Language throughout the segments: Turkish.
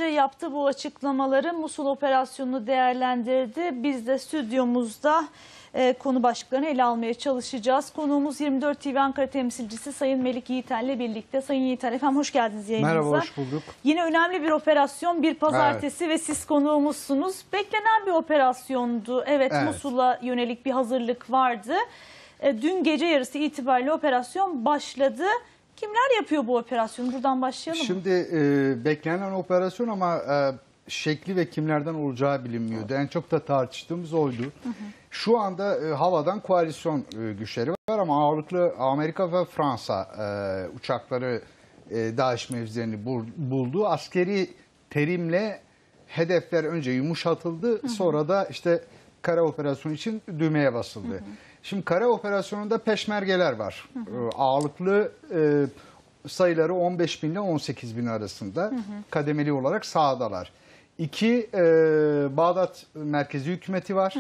yaptı bu açıklamaları, Musul operasyonunu değerlendirdi. Biz de stüdyomuzda konu başlıklarını ele almaya çalışacağız. Konuğumuz 24 TV Ankara temsilcisi Sayın Melik Yiğiten ile birlikte. Sayın Yiğiten, efendim hoş geldiniz yayınımıza. Merhaba, hoş bulduk. Yine önemli bir operasyon, bir pazartesi ve siz konuğumuzsunuz. Beklenen bir operasyondu. Evet. Musul'a yönelik bir hazırlık vardı. Dün gece yarısı itibariyle operasyon başladı. Kimler yapıyor bu operasyonu? Buradan başlayalım. Şimdi beklenen operasyon ama şekli ve kimlerden olacağı bilinmiyordu. En çok da tartıştığımız oydu. Şu anda havadan koalisyon güçleri var ama ağırlıklı Amerika ve Fransa uçakları DAEŞ mevzilerini buldu. Askeri terimle hedefler önce yumuşatıldı, sonra da işte kara operasyonu için düğmeye basıldı. Şimdi kara operasyonunda peşmergeler var. Ağırlıklı sayıları 15 bin ile 18 bin arasında kademeli olarak sahadalar. 2 Bağdat merkezi hükümeti var.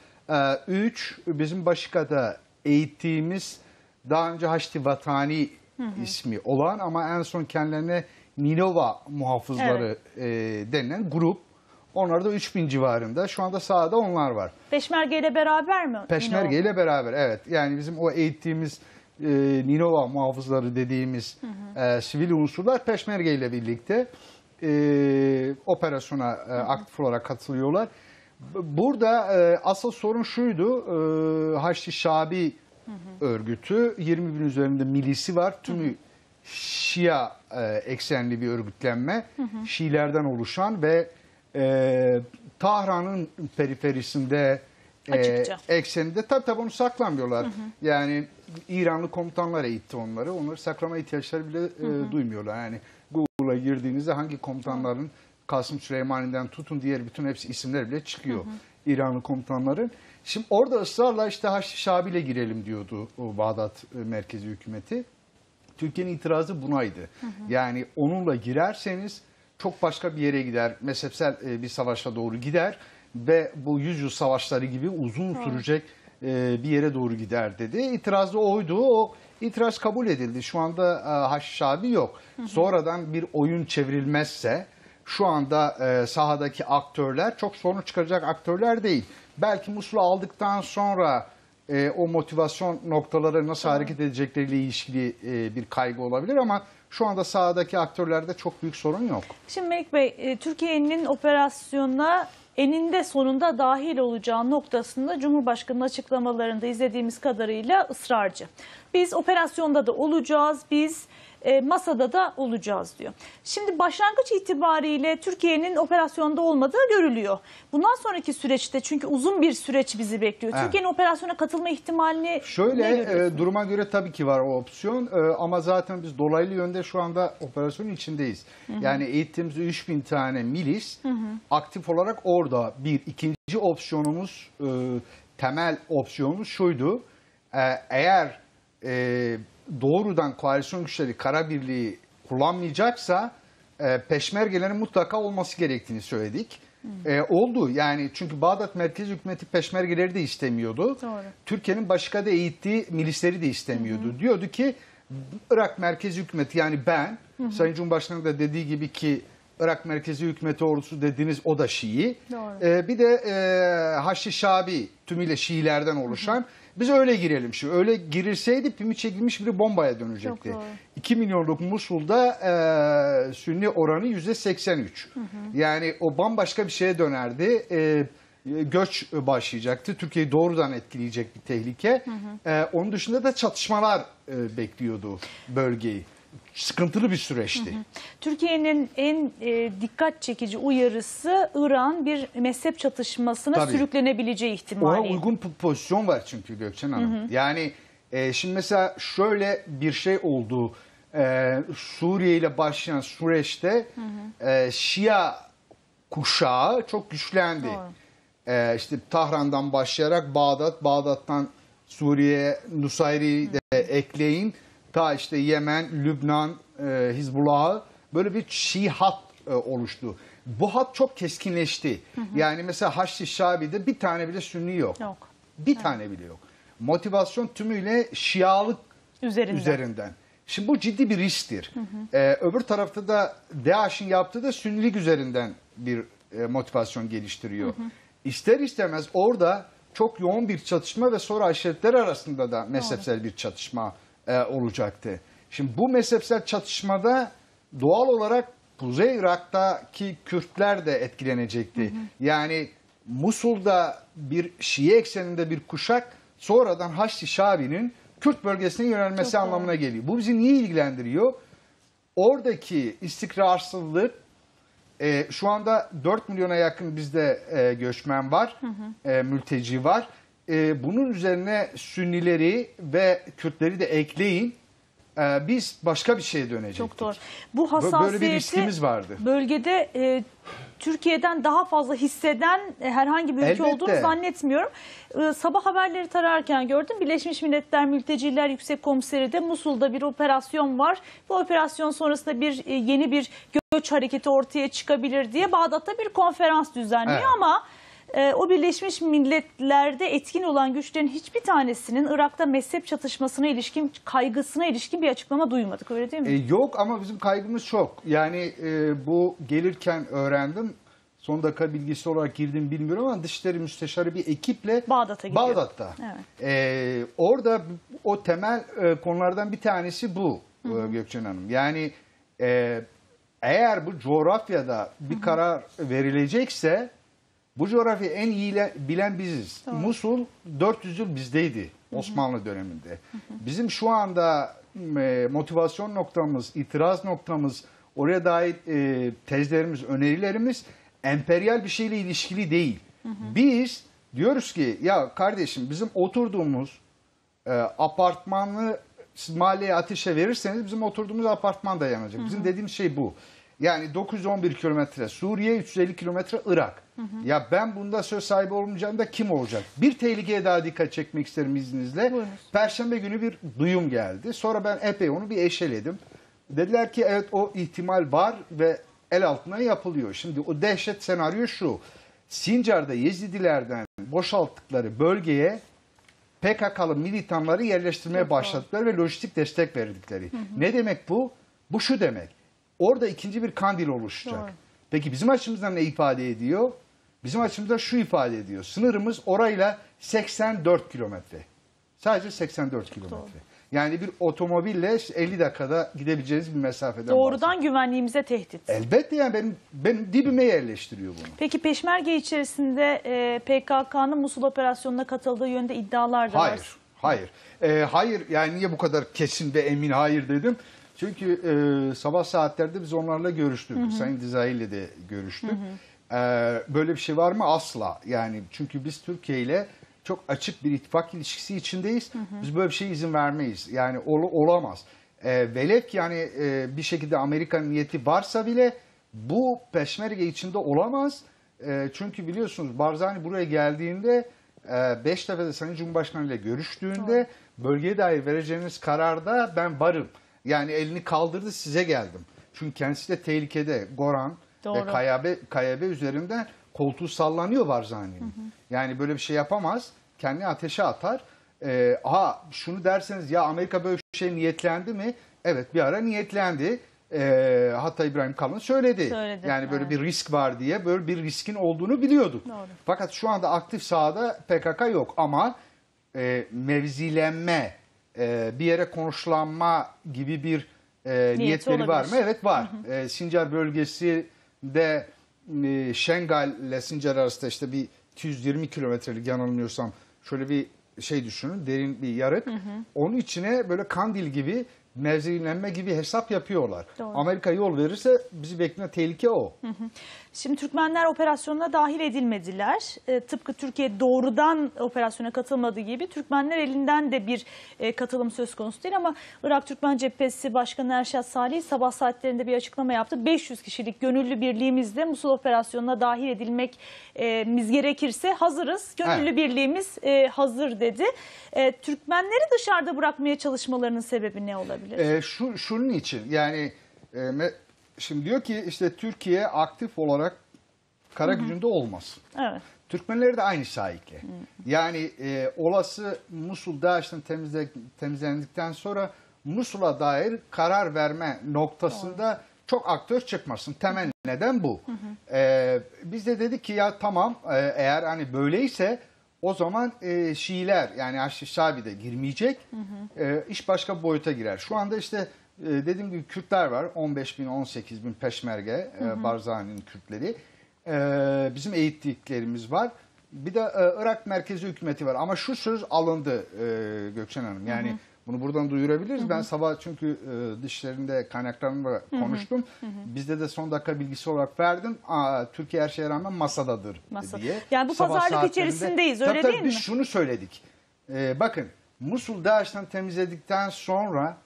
3 bizim Başika'da eğittiğimiz daha önce Haçlı Vatani ismi olan ama en son kendilerine Ninova muhafızları denilen grup. Onlar da 3000 civarında. Şu anda sahada onlar var. Peşmerge ile beraber mi? Peşmerge ile beraber, evet. Yani bizim o eğittiğimiz Ninova muhafızları dediğimiz sivil unsurlar Peşmerge ile birlikte operasyona aktif olarak katılıyorlar. Burada asıl sorun şuydu. Haçlı Şabi örgütü, 20 bin üzerinde milisi var. Tümü Şia eksenli bir örgütlenme. Şiilerden oluşan ve Tahran'ın periferisinde ekseninde tabii onu saklamıyorlar. Yani İranlı komutanlar eğitti onları. Onları saklama ihtiyaçları bile duymuyorlar. Yani Google'a girdiğinizde hangi komutanların Kasım Süleymani'den tutun diğer bütün hepsi isimler bile çıkıyor. İranlı komutanların. Şimdi orada ısrarla işte Haçlı Şabi ile girelim diyordu o Bağdat merkezi hükümeti. Türkiye'nin itirazı bunaydı. Yani onunla girerseniz çok başka bir yere gider, mezhepsel bir savaşa doğru gider ve bu yüzyıl savaşları gibi uzun sürecek bir yere doğru gider dedi. İtiraz da oydu. O itiraz kabul edildi. Şu anda Haçlı Şabi yok. Sonradan bir oyun çevrilmezse şu anda sahadaki aktörler çok sorun çıkaracak aktörler değil. Belki Musul'u aldıktan sonra o motivasyon noktaları nasıl hareket edecekleriyle ilişkili bir kaygı olabilir ama şu anda sahadaki aktörlerde çok büyük sorun yok. Şimdi Melik Bey, Türkiye'nin operasyona eninde sonunda dahil olacağı noktasında Cumhurbaşkanı'nın açıklamalarında izlediğimiz kadarıyla ısrarcı. Biz operasyonda da olacağız, biz masada da olacağız diyor. Şimdi başlangıç itibariyle Türkiye'nin operasyonda olmadığı görülüyor. Bundan sonraki süreçte, çünkü uzun bir süreç bizi bekliyor. Evet. Türkiye'nin operasyona katılma ihtimalini şöyle duruma göre tabii ki var o opsiyon ama zaten biz dolaylı yönde şu anda operasyonun içindeyiz. Yani eğittiğimiz 3000 tane milis aktif olarak orada. İkinci opsiyonumuz, temel opsiyonumuz şuydu. Eğer doğrudan koalisyon güçleri kara birliği kullanmayacaksa peşmergelerin mutlaka olması gerektiğini söyledik. Oldu yani, çünkü Bağdat merkezi hükümeti peşmergeleri de istemiyordu. Türkiye'nin Başika'da eğittiği milisleri de istemiyordu. Diyordu ki Irak merkezi hükümeti, yani ben, Sayın Cumhurbaşkanı da dediği gibi ki Irak merkezi hükümeti ordusu dediğiniz o da Şii. Bir de Haçlı Şabi tümüyle Şiilerden oluşan. Biz öyle girelim şimdi. Öyle girilseydi pimi çekilmiş bir bombaya dönecekti. 2 milyonluk Musul'da Sünni oranı %83. Yani o bambaşka bir şeye dönerdi. Göç başlayacaktı. Türkiye'yi doğrudan etkileyecek bir tehlike. Onun dışında da çatışmalar bekliyordu bölgeyi. Sıkıntılı bir süreçti. Türkiye'nin en dikkat çekici uyarısı İran bir mezhep çatışmasına sürüklenebileceği ihtimali. Ona uygun pozisyon var çünkü Gökçen Hanım. Yani şimdi mesela şöyle bir şey oldu. Suriye ile başlayan süreçte Şia kuşağı çok güçlendi. İşte Tahran'dan başlayarak Bağdat'tan Suriye, Nusayri'yi de ekleyin. Ta işte Yemen, Lübnan, Hizbullah'ı, böyle bir Şii hat oluştu. Bu hat çok keskinleşti. Yani mesela Haçlı Şabi'de bir tane bile Sünni yok. Bir tane bile yok. Motivasyon tümüyle Şialık üzerinden. Şimdi bu ciddi bir risktir. Öbür tarafta da DAEŞ'in yaptığı da Sünnilik üzerinden bir motivasyon geliştiriyor. İster istemez orada çok yoğun bir çatışma ve sonra aşiretler arasında da mezhepsel bir çatışma olacaktı. Şimdi bu mezhepsel çatışmada doğal olarak Kuzey Irak'taki Kürtler de etkilenecekti. Yani Musul'da bir Şii ekseninde bir kuşak sonradan Haçlı Şabi'nin Kürt bölgesine yönelmesi anlamına geliyor. Bu bizi niye ilgilendiriyor? Oradaki istikrarsızlık, şu anda 4 milyona yakın bizde göçmen var, mülteci var. Bunun üzerine Sünnileri ve Kürtleri de ekleyin. Biz başka bir şeye dönecektik. Çok doğru. Bu hassasiyeti böyle bir riskimiz vardı. Bölgede Türkiye'den daha fazla hisseden herhangi bir ülke Elbette. olduğunu zannetmiyorum. Sabah haberleri tararken gördüm. Birleşmiş Milletler Mülteciler Yüksek Komiseri de Musul'da bir operasyon var. Bu operasyon sonrasında yeni bir göç hareketi ortaya çıkabilir diye Bağdat'ta bir konferans düzenliyor ama o Birleşmiş Milletler'de etkin olan güçlerin hiçbir tanesinin Irak'ta mezhep çatışmasına ilişkin, kaygısına ilişkin bir açıklama duymadık. Öyle değil mi? Yok ama bizim kaygımız çok. Yani bu gelirken öğrendim. Son dakika bilgisi olarak girdim bilmiyorum ama Dışişleri Müsteşarı bir ekiple Bağdat'a gidiyor. Bağdat'ta. Evet. Orada o temel konulardan bir tanesi bu Gökçen Hanım. Yani eğer bu coğrafyada bir karar verilecekse bu coğrafyayı en iyi bilen biziz. Doğru. Musul 400 yıl bizdeydi Osmanlı döneminde. Bizim şu anda motivasyon noktamız, itiraz noktamız, oraya dair tezlerimiz, önerilerimiz emperyal bir şeyle ilişkili değil. Biz diyoruz ki ya kardeşim bizim oturduğumuz apartmanı siz mahalleye ateşe verirseniz bizim oturduğumuz apartman da yanacak. Bizim dediğimiz şey bu. Yani 911 kilometre Suriye, 350 kilometre Irak. Ya ben bunda söz sahibi olmayacağım da kim olacak? Bir tehlikeye daha dikkat çekmek isterim izninizle. Buyurunuz. Perşembe günü bir duyum geldi. Sonra ben epey onu bir eşeledim. Dediler ki evet o ihtimal var ve el altına yapılıyor. Şimdi o dehşet senaryo şu. Sincar'da Yezidilerden boşalttıkları bölgeye PKK'lı militanları yerleştirmeye başladıkları ve lojistik destek verdikleri. Ne demek bu? Bu şu demek. Orada ikinci bir Kandil oluşacak. Doğru. Peki bizim açımızdan ne ifade ediyor? Bizim açımızda şu ifade ediyor. Sınırımız orayla 84 kilometre. Sadece 84 kilometre. Yani bir otomobille 50 dakikada gidebileceğiniz bir mesafeden Doğrudan güvenliğimize tehdit. Elbette yani benim dibime yerleştiriyor bunu. Peki Peşmerge içerisinde PKK'nın Musul operasyonuna katıldığı yönde iddialar da var. Hayır. Hayır yani niye bu kadar kesin ve emin hayır dedim? Çünkü sabah saatlerde biz onlarla görüştük. Sayın Dizai ile de görüştük. Böyle bir şey var mı? Asla. Yani çünkü biz Türkiye ile çok açık bir ittifak ilişkisi içindeyiz. Biz böyle bir şeye izin vermeyiz. Yani olamaz. Velev ki yani bir şekilde Amerika'nın niyeti varsa bile bu Peşmerge içinde olamaz. Çünkü biliyorsunuz Barzani buraya geldiğinde 5 defa da Sayın Cumhurbaşkanı ile görüştüğünde bölgeye dair vereceğiniz kararda ben varım. Yani elini kaldırdı size geldim. Çünkü kendisi de tehlikede. Goran ve Kayabe üzerinden koltuğu sallanıyor Barzani'nin. Yani böyle bir şey yapamaz. Kendini ateşe atar. Şunu derseniz ya Amerika böyle bir şey niyetlendi mi? Evet bir ara niyetlendi. Hatta İbrahim Kalın söyledi. Yani böyle bir risk var diye böyle bir riskin olduğunu biliyorduk. Doğru. Fakat şu anda aktif sahada PKK yok ama mevzilenme, bir yere konuşlanma gibi bir niyetleri var mı? Evet var. Sincar bölgesinde Şengal ile Sincar arasında işte bir 220 kilometrelik yanılmıyorsam şöyle bir şey düşünün. Derin bir yarık. Onun içine böyle Kandil gibi mevzilenme gibi hesap yapıyorlar. Doğru. Amerika yol verirse bizi bekleyen tehlike o. Şimdi Türkmenler operasyonuna dahil edilmediler. Tıpkı Türkiye doğrudan operasyona katılmadığı gibi Türkmenler elinden de bir katılım söz konusu değil ama Irak Türkmen Cephesi Başkanı Erşat Salih sabah saatlerinde bir açıklama yaptı. 500 kişilik gönüllü birliğimizle Musul operasyonuna dahil edilmemiz gerekirse hazırız. Gönüllü birliğimiz hazır dedi. Türkmenleri dışarıda bırakmaya çalışmalarının sebebi ne olabilir? Şunun için yani şimdi diyor ki işte Türkiye aktif olarak kara gücünde olmasın. Evet. Türkmenleri de aynı sahikle. Yani olası Musul DAEŞ'ten temizlendikten sonra Musul'a dair karar verme noktasında çok aktör çıkmasın. Temel neden bu. Biz de dedik ki ya tamam, eğer hani böyleyse o zaman Şiiler yani Haçlı Şabi de girmeyecek. İş başka bir boyuta girer. Şu anda işte dediğim gibi Kürtler var. 15 bin 18 bin Peşmerge, Barzani'nin Kürtleri. Bizim eğittiklerimiz var. Bir de Irak merkezi hükümeti var. Ama şu söz alındı Gökçen Hanım. Yani bunu buradan duyurabiliriz. Ben sabah çünkü dışlarında kaynaklarımla konuştum. Bizde de son dakika bilgisi olarak verdim. Türkiye her şeye rağmen masadadır diye. Yani bu Sabah pazarlık saatlerinde- içerisindeyiz, öyle tabii, değil mi? biz şunu söyledik. Bakın, Musul DAEŞ'ten temizledikten sonra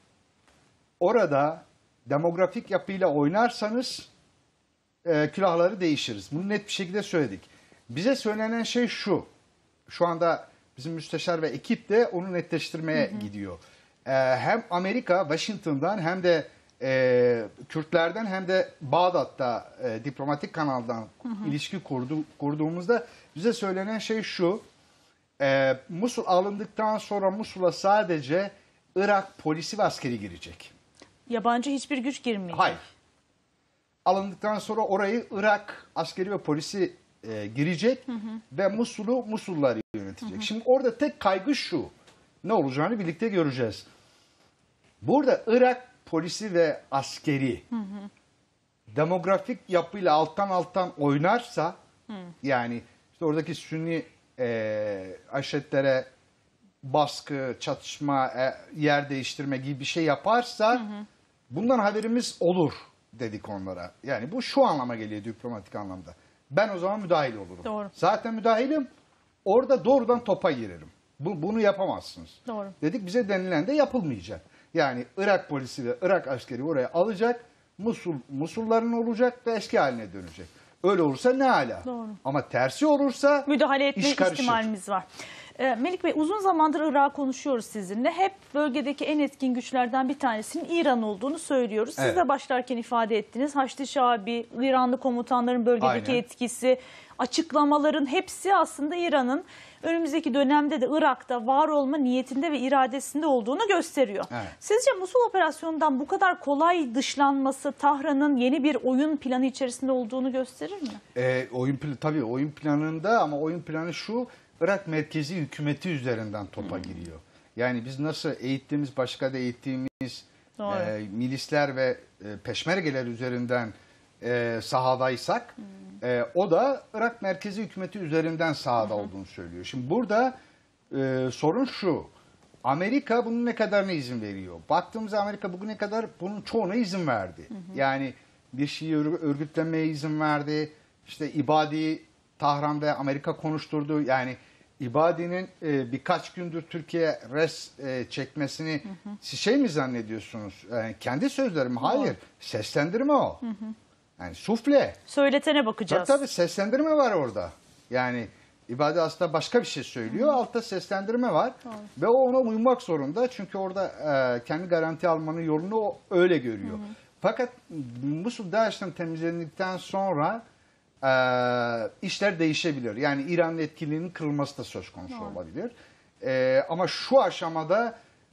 orada demografik yapıyla oynarsanız külahları değişiriz. Bunu net bir şekilde söyledik. Bize söylenen şey şu. Şu anda bizim müsteşar ve ekip de onu netleştirmeye gidiyor. Hem Amerika, Washington'dan hem de Kürtlerden hem de Bağdat'ta diplomatik kanaldan ilişki kurduğumuzda bize söylenen şey şu. Musul alındıktan sonra Musul'a sadece Irak polisi ve askeri girecek. Yabancı hiçbir güç girmeyecek. Hayır. Alındıktan sonra orayı Irak askeri ve polisi girecek ve Musul'u Musullular yönetecek. Şimdi orada tek kaygı şu. Ne olacağını birlikte göreceğiz. Burada Irak polisi ve askeri demografik yapıyla alttan oynarsa yani işte oradaki Sünni aşiretlere baskı, çatışma, yer değiştirme gibi bir şey yaparsa bundan haberimiz olur dedik onlara. Yani bu şu anlama geliyor diplomatik anlamda. Ben o zaman müdahil olurum. Doğru. Zaten müdahilim. Orada doğrudan topa girerim. Bunu yapamazsınız. Doğru. Dedik, bize denilen de yapılmayacak. Yani Irak polisi ve Irak askeri oraya alacak. Musulların olacak ve eski haline dönecek. Öyle olursa ne ala. Doğru. Ama tersi olursa Müdahale etme iş karışır. ihtimalimiz var. Melik Bey, uzun zamandır Irak'ı konuşuyoruz sizinle. Hep bölgedeki en etkin güçlerden bir tanesinin İran olduğunu söylüyoruz. Siz Evet. de başlarken ifade ettiniz. Haçlı Şabi, İranlı komutanların bölgedeki Aynen. etkisi, açıklamaların hepsi aslında İran'ın önümüzdeki dönemde de Irak'ta var olma niyetinde ve iradesinde olduğunu gösteriyor. Evet. Sizce Musul operasyonundan bu kadar kolay dışlanması Tahran'ın yeni bir oyun planı içerisinde olduğunu gösterir mi? Tabii oyun planında, ama oyun planı şu: Irak merkezi hükümeti üzerinden topa giriyor. Yani biz nasıl eğittiğimiz, başka da eğittiğimiz milisler ve peşmergeler üzerinden sahadaysak, o da Irak merkezi hükümeti üzerinden sahada olduğunu söylüyor. Şimdi burada sorun şu: Amerika bunun ne kadarına izin veriyor? Baktığımızda Amerika bugüne kadar bunun çoğuna izin verdi. Yani bir Şii örgütlenmeye izin verdi. İşte İbadi Tahran'da Amerika konuşturdu. Yani İbadi'nin birkaç gündür Türkiye res çekmesini siz şey mi zannediyorsunuz? Yani kendi sözlerim. Hayır. Seslendirme o. Yani sufle. Söyletene bakacağız. Tabii seslendirme var orada. Yani İbadi aslında başka bir şey söylüyor. Altta seslendirme var. Ve o ona uymak zorunda. Çünkü orada kendi garanti almanın yolunu o öyle görüyor. Fakat Musul DAEŞ'ten temizlendikten sonra işler değişebilir. Yani İran'ın etkiliğinin kırılması da söz konusu olabilir. Ama şu aşamada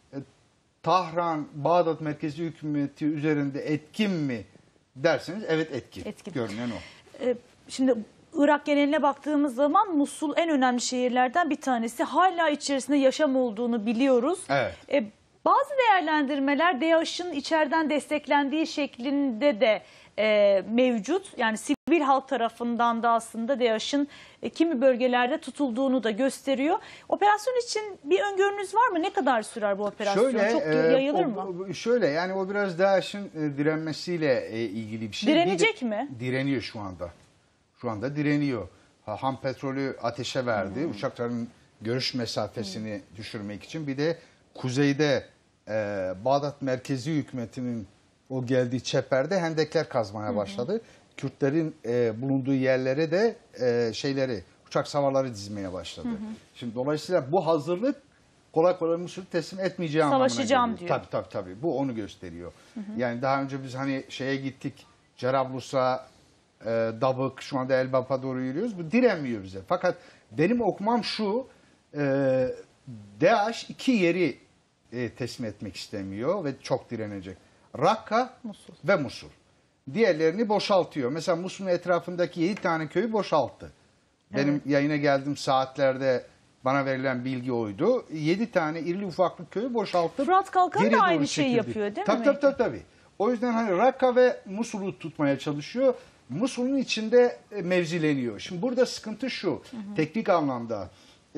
Tahran, Bağdat merkezi hükümeti üzerinde etkin mi derseniz, evet etkin. Görünen o. Şimdi Irak geneline baktığımız zaman Musul en önemli şehirlerden bir tanesi. Hala içerisinde yaşam olduğunu biliyoruz. Evet. Bazı değerlendirmeler DAEŞ'in içeriden desteklendiği şeklinde de mevcut. Yani sivil halk tarafından da aslında DAEŞ'in kimi bölgelerde tutulduğunu da gösteriyor. Operasyon için bir öngörünüz var mı? Ne kadar sürer bu operasyon? Çok yayılır mı? Şöyle, yani o biraz DAEŞ'in direnmesiyle ilgili bir şey. Direnecek mi? Direniyor şu anda. Şu anda direniyor. Ham petrolü ateşe verdi. Uçakların görüş mesafesini düşürmek için. Bir de kuzeyde Bağdat merkezi hükümetinin o geldiği çeperde hendekler kazmaya başladı. Kürtlerin bulunduğu yerlere de uçak savarları dizmeye başladı. Şimdi dolayısıyla bu hazırlık kolay kolay Musul'u teslim etmeyeceği anlamına geliyor. Savaşacağım diyor. Tabii. Bu onu gösteriyor. Yani daha önce biz hani şeye gittik, Cerablus'a, Dabık, şu anda Elbap'a doğru yürüyoruz. Bu direnmiyor bize. Fakat benim okumam şu: DAEŞ iki yeri teslim etmek istemiyor ve çok direnecek. Rakka Musul. ve Musul. Diğerlerini boşaltıyor. Mesela Musul'un etrafındaki 7 tane köyü boşalttı. Benim yayına geldiğim saatlerde bana verilen bilgi oydu. 7 tane irili ufaklı köyü boşaltıp Fırat Kalkan geriye da doğru aynı şeyi çekildi. yapıyor değil mi? Tabii. O yüzden hani Rakka ve Musul'u tutmaya çalışıyor. Musul'un içinde mevzileniyor. Şimdi burada sıkıntı şu. Teknik anlamda.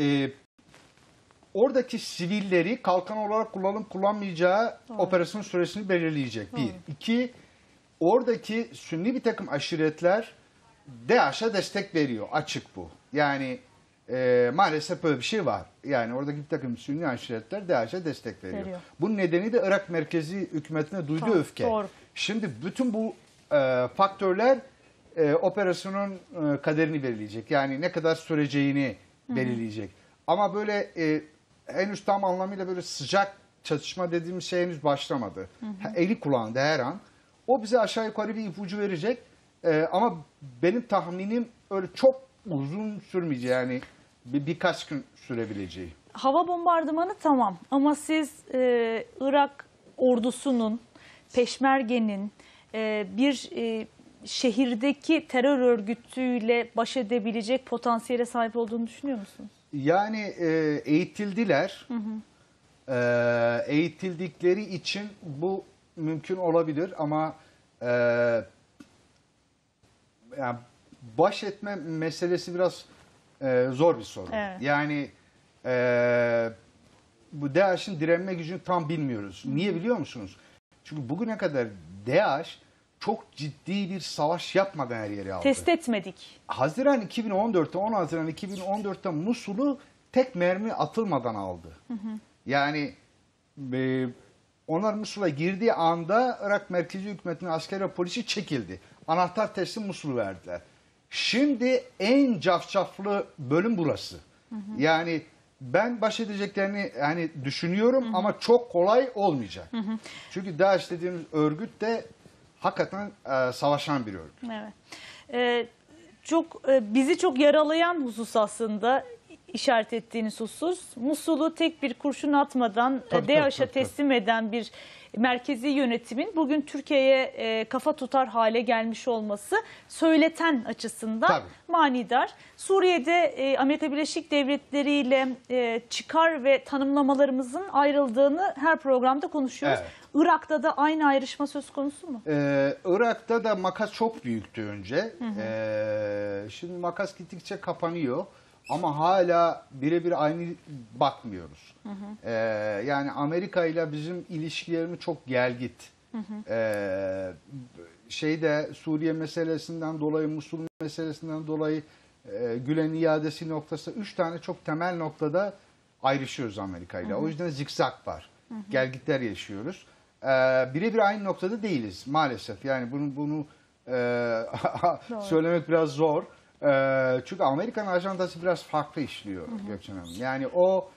Oradaki sivilleri kalkan olarak kullanıp kullanmayacağı operasyon süresini belirleyecek. Bir. İki, oradaki Sünni bir takım aşiretler DAEŞ'e destek veriyor. Açık bu. Yani maalesef böyle bir şey var. Yani oradaki bir takım Sünni aşiretler DAEŞ'e destek veriyor. Bunun nedeni de Irak merkezi hükümetine duyduğu öfke. Doğru. Şimdi bütün bu faktörler operasyonun kaderini belirleyecek. Yani ne kadar süreceğini belirleyecek. Ama böyle henüz tam anlamıyla böyle sıcak çatışma dediğimiz şey henüz başlamadı. Eli kulağında her an. O bize aşağı yukarı bir ipucu verecek. Ama benim tahminim öyle çok uzun sürmeyeceği, yani birkaç gün sürebileceği. Hava bombardımanı tamam ama siz Irak ordusunun, Peşmerge'nin bir şehirdeki terör örgütüyle baş edebilecek potansiyele sahip olduğunu düşünüyor musunuz? Yani eğitildiler. Eğitildikleri için bu mümkün olabilir ama yani baş etme meselesi biraz zor bir sorun. Evet. Yani bu DAEŞ'in direnme gücünü tam bilmiyoruz. Niye biliyor musunuz? Çünkü bugüne kadar DAEŞ çok ciddi bir savaş yapmadan her yeri aldı. Test etmedik. Haziran 2014'te, 10 Haziran 2014'te Musul'u tek mermi atılmadan aldı. Yani onlar Musul'a girdiği anda Irak merkezi hükümetinin askeri ve polisi çekildi. Anahtar teslim Musul'u verdiler. Şimdi en cafcaflı bölüm burası. Yani ben baş edeceklerini yani düşünüyorum ama çok kolay olmayacak. Çünkü DAEŞ dediğimiz örgüt de hakikaten savaşan bir örgüt. Evet. Bizi çok yaralayan husus aslında işaret ettiğiniz husus. Musul'u tek bir kurşun atmadan DAEŞ'e teslim eden bir merkezi yönetimin bugün Türkiye'ye kafa tutar hale gelmiş olması söyleten açısından manidar. Suriye'de Amerika Birleşik Devletleri ile çıkar ve tanımlamalarımızın ayrıldığını her programda konuşuyoruz. Evet. Irak'ta da aynı ayrışma söz konusu mu? Irak'ta da makas çok büyüktü önce. Şimdi makas gittikçe kapanıyor. Ama hala birebir aynı bakmıyoruz. Yani Amerika ile bizim ilişkilerimiz çok gelgit. Suriye meselesinden dolayı, Musul meselesinden dolayı, Gülen iadesi noktası 3 tane çok temel noktada ayrışıyoruz Amerika ile. O yüzden zikzak var. Gelgitler yaşıyoruz. Birebir aynı noktada değiliz maalesef. Yani bunu söylemek biraz zor. Çünkü Amerikan ajandası biraz farklı işliyor Gökçen Hanım. Yani o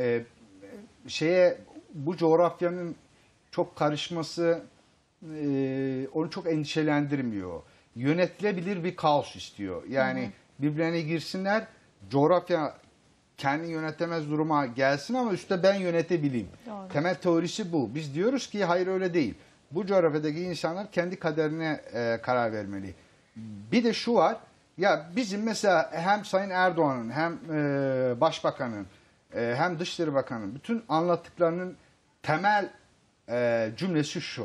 bu coğrafyanın çok karışması onu çok endişelendirmiyor. Yönetilebilir bir kaos istiyor. Yani birbirlerine girsinler, coğrafya kendi yönetemez duruma gelsin ama üstte ben yönetebileyim. Doğru. Temel teorisi bu. Biz diyoruz ki hayır öyle değil. Bu coğrafyadaki insanlar kendi kaderine karar vermeli. Bir de şu var. Ya bizim mesela hem Sayın Erdoğan'ın hem Başbakan'ın hem Dışişleri Bakanı'nın bütün anlattıklarının temel cümlesi şu.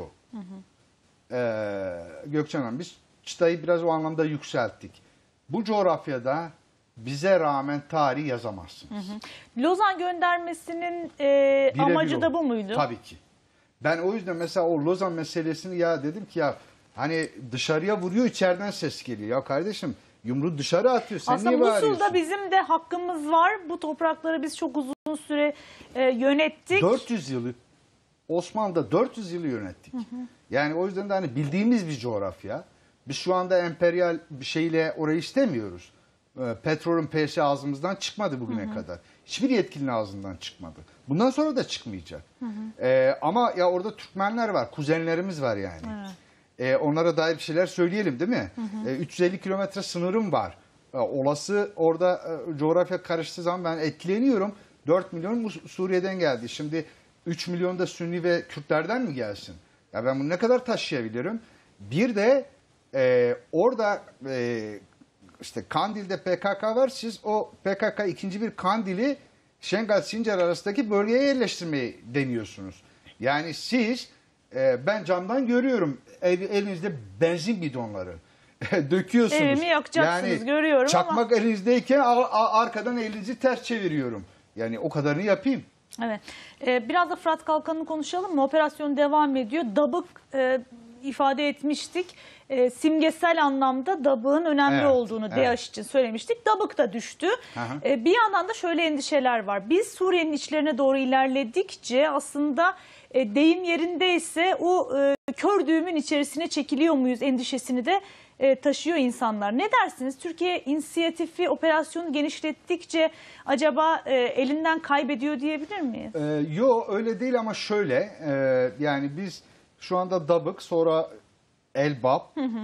Gökçen Hanım, biz çıtayı biraz o anlamda yükselttik. Bu coğrafyada bize rağmen tarih yazamazsınız. Lozan göndermesinin amacı da bu muydu? Tabii ki. Ben o yüzden mesela o Lozan meselesini dedim ki hani dışarıya vuruyor, içeriden ses geliyor. Ya kardeşim, yumruğu dışarı atıyor. Sen aslında niye bağırıyorsun? Musul'da bizim de hakkımız var. Bu toprakları biz çok uzun süre yönettik. 400 yılı, Osmanlı'da 400 yılı yönettik. Yani o yüzden de hani bildiğimiz bir coğrafya. Biz şu anda emperyal bir şeyle orayı istemiyoruz. Petrolün P'si ağzımızdan çıkmadı bugüne kadar. Hiçbir yetkilinin ağzından çıkmadı. Bundan sonra da çıkmayacak. Ama ya orada Türkmenler var, kuzenlerimiz var yani. Onlara dair bir şeyler söyleyelim değil mi? 350 kilometre sınırım var. Olası orada coğrafya karıştığı zaman ben etkileniyorum. 4 milyon Suriye'den geldi. Şimdi 3 milyon da Sünni ve Kürtlerden mi gelsin? Ya ben bunu ne kadar taşıyabilirim? Bir de orada işte Kandil'de PKK var. Siz o PKK ikinci bir Kandil'i Şengal-Sincar arasındaki bölgeye yerleştirmeyi deniyorsunuz. Yani siz ben camdan görüyorum elinizde benzin bidonları döküyorsunuz. Evimi yakacaksınız, görüyorum çakmak ama. elinizdeyken arkadan elinizi ters çeviriyorum. Yani o kadarını yapayım. Evet. Biraz da Fırat Kalkan'ı konuşalım mı? Operasyon devam ediyor. Dabık ifade etmiştik. Simgesel anlamda Dabık'ın önemli olduğunu DAEŞ için söylemiştik. Dabık da düştü. Bir yandan da şöyle endişeler var. Biz Suriye'nin içlerine doğru ilerledikçe aslında deyim yerindeyse o kör düğümün içerisine çekiliyor muyuz endişesini de taşıyor insanlar. Ne dersiniz? Türkiye inisiyatifi, operasyonu genişlettikçe acaba elinden kaybediyor diyebilir miyiz? Yok öyle değil ama şöyle yani biz şu anda Dabık, sonra Elbap,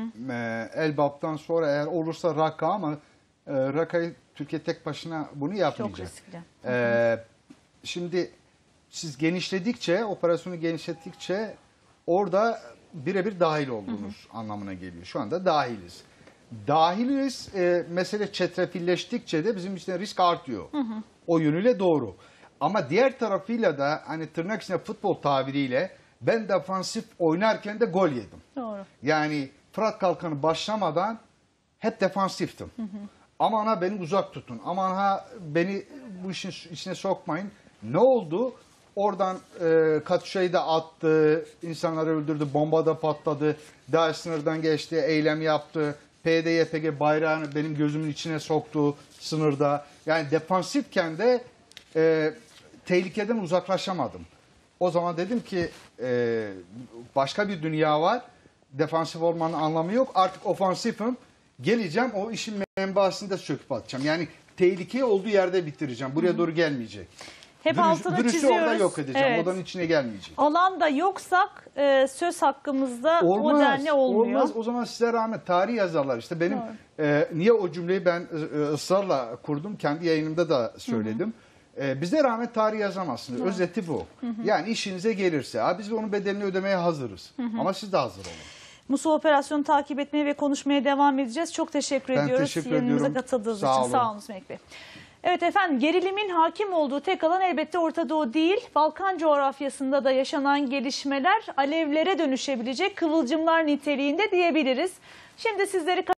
Elbap'tan sonra eğer olursa Raka, ama Raka'yı Türkiye tek başına bunu yapmayacak. Çok riskli. Şimdi siz genişledikçe, operasyonu genişlettikçe orada birebir dahil olduğunuz anlamına geliyor. Şu anda dahiliz. Dahiliz, mesele çetrefilleştikçe de bizim için risk artıyor. O yönüyle doğru. Ama diğer tarafıyla da hani tırnak içinde futbol tabiriyle ben defansif oynarken de gol yedim. Doğru. Yani Fırat Kalkanı başlamadan hep defansiftim. Aman ha beni uzak tutun. Aman ha beni bu işin içine sokmayın. Ne oldu? Oradan Katyuşa'yı da attı, insanları öldürdü, bomba da patladı, DAEŞ sınırdan geçti, eylem yaptı, PYD-YPG bayrağını benim gözümün içine soktu sınırda. Yani defansifken de tehlikeden uzaklaşamadım. O zaman dedim ki başka bir dünya var, defansif olmanın anlamı yok, artık ofansifim, geleceğim o işin menbaasında söküp atacağım. Yani tehlikeyi olduğu yerde bitireceğim, buraya doğru gelmeyecek. Hep altını Virüsü çiziyoruz. orada yok edeceğim. Evet. Odanın içine gelmeyecek. Alanda yoksak söz hakkımızda o denli olmuyor. Olmaz. O zaman size rağmen tarih yazarlar. İşte benim niye o cümleyi ben ısrarla kurdum. Kendi yayınımda da söyledim. Bize rağmen tarih yazamazsınız. Özeti bu. Yani işinize gelirse. Biz onun bedelini ödemeye hazırız. Ama siz de hazır olun. Musul operasyonu takip etmeye ve konuşmaya devam edeceğiz. Çok teşekkür ediyoruz. Teşekkür Yayınımıza ediyorum. katıldığınız Sağ için. olun. Sağ olun İsmail Bey. Evet efendim, gerilimin hakim olduğu tek alan elbette Orta Doğu değil. Balkan coğrafyasında da yaşanan gelişmeler alevlere dönüşebilecek kıvılcımlar niteliğinde diyebiliriz. Şimdi sizleri